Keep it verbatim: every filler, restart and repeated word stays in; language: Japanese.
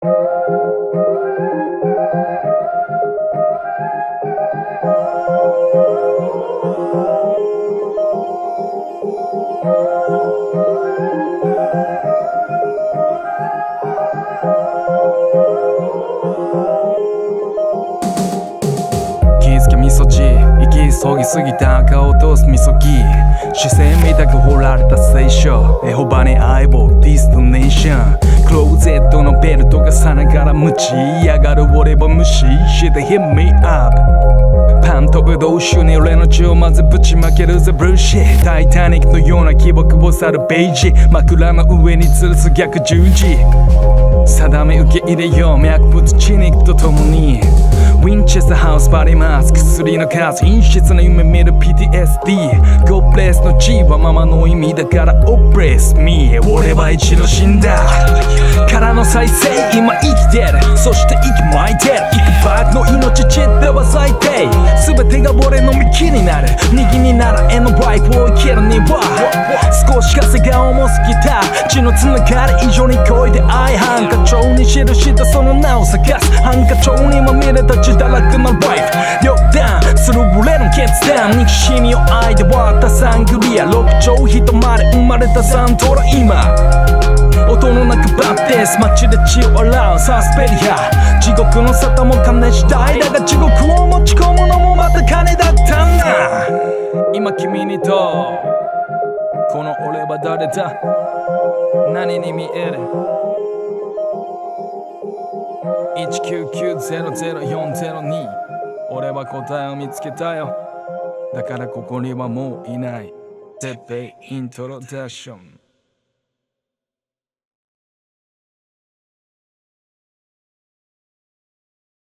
みそじ行き急ぎすぎた赤を落とすみそぎ視線みたく掘られた聖書エホバに相棒ディストネーションクローゼットのベルトがさながら無知嫌がる俺は無視して hit me up パンとブドウ酒に俺の血をまずぶちまけるぜブルーシータイタニックのような希望を去るベージ枕の上に吊るす逆十字定め受け入れよう脈物血肉とともにウィンチェスターハウスバリーマスク薬の数陰湿な夢見る ピーティーエスディー God bless の G はママの意味だから Oppress me 俺は一度死んだからの再生今生きてるそして息巻いてる幾バーの命散っては最低全てが俺の幹になる右にならえのバイクを生きるには少し風が重すぎた血のつながり以上に恋で愛ハンカチに記したその名を探すハンカチにまみれた血だらけのライフ両断する俺の決断憎しみを愛で割ったサングリア六畳一間で生まれたサントラ今音の中バッテス街で血を洗うサスペリア地獄の沙汰も金次第だが地獄を持ち込むのもまた金だったんだ今君にとこの俺は誰だ何に見えるいちきゅうきゅうゼロゼロよんゼロに俺は答えを見つけたよだからここにはもういないてっぺいイントロダクション